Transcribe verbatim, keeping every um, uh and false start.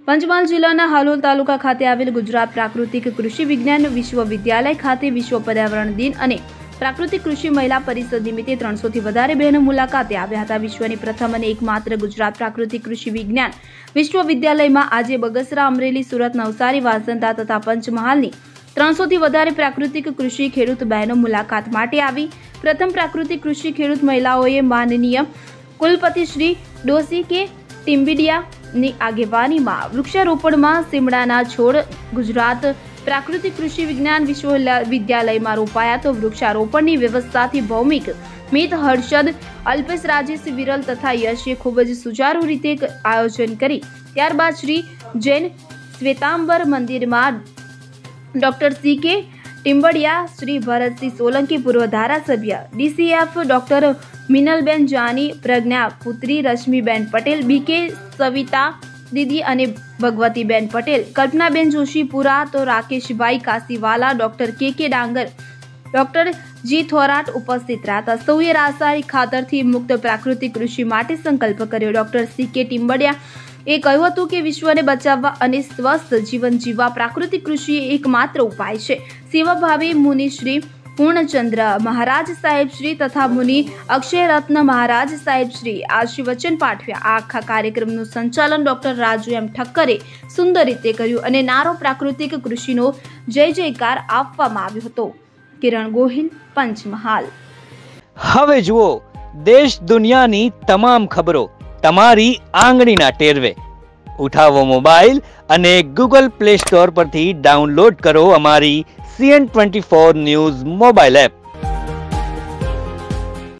પંચમહાલ જિલ્લાના હાલોલ તાલુકા ખાતે આવેલ ગુજરાત પ્રાકૃતિક કૃષિ વિજ્ઞાન વિશ્વવિદ્યાલય ખાતે વિશ્વ પર્યાવરણ દિન અને પ્રાકૃતિક કૃષિ મહિલા પરિષદ નિમિત્તે ત્રણસો થી વધારે બહેનો મુલાકાતે આવ્યા હતા। વિશ્વની પ્રથમ અને એકમાત્ર ગુજરાત પ્રાકૃતિક કૃષિ વિજ્ઞાન વિશ્વવિદ્યાલયમાં આજે બગસરા, અમરેલી, સુરત, નવસારી, વાસંદા તથા પંચમહાલની ત્રણસો થી વધારે પ્રાકૃતિક કૃષિ ખેડૂત બહેનો મુલાકાત માટે આવી। પ્રથમ પ્રાકૃતિક કૃષિ ખેડૂત મહિલાઓએ માનનીય કુલપતિ શ્રી ડોસી કે ટીમ્બડિયાની આગેવાનીમાં વૃક્ષારોપણમાં સીમડાના છોડ ગુજરાત પ્રાકૃતિક કૃષિ વિજ્ઞાન વિશ્વવિદ્યાલયમાં રોપાયા તો વૃક્ષારોપણની વ્યવસ્થાથી ભૌમિક મિત, હર્ષદ, અલ્પેશ, રાજેશ, વિરલ તથા યશે ખૂબ જ સુચારુ રીતે આયોજન કરી ત્યારબાદ શ્રી જૈન શ્વેતાંબર મંદિરમાં ડોક્ટર સી કે ટીમ્બડિયા, શ્રી ભરતસિંહ સોલંકી પૂર્વ ધારાસભ્ય, ડીસીએફ ડોક્ટર મિનલબેન જાની, પ્રજ્ઞા પુત્રી રશ્મિબેન પટેલ, બીકે સવિતા દીદી અને ભગવતીબેન પટેલ, કલ્પનાબેન જોશીપુરા તો રાકેશભાઈ કાસીવાલા, ડોક્ટર કે કે ડાંગર, ડોક્ટર જી થોરાટ ઉપસ્થિત રહ્યા। સૌએ રાસાયણિક ખાતરથી મુક્ત પ્રાકૃતિક કૃષિ માટે સંકલ્પ કર્યો। ડોક્ટર સી કે ટીમ્બડિયા એ કહ્યું હતું કે વિશ્વને બચાવવા અને સ્વસ્થ જીવન જીવવા પ્રાકૃતિક કૃષિ એકમાત્ર ઉપાય છે। સેવાભાવી મુનિ શ્રી પૂર્ણચંદ્ર મહારાજ સાહેબ શ્રી તથા મુનિ અક્ષયરત્ન મહારાજ સાહેબ શ્રી આશીર્વચન પાઠવ્યા। આ આખા કાર્યક્રમનું સંચાલન ડોક્ટર રાજુ એમ ઠક્કરે સુંદર રીતે કર્યું અને નારો પ્રાકૃતિક કૃષિનો જય જયકાર આપવામાં આવ્યો હતો। કિરણ ગોહિલ, પંચમહાલ। હવે જુઓ દેશ દુનિયાની તમામ ખબરો તમારી આંગળીના ટેરવે। ઉઠાવો મોબાઈલ અને ગૂગલ પ્લે સ્ટોર પરથી ડાઉનલોડ કરો અમારી CN twenty four news mobile app.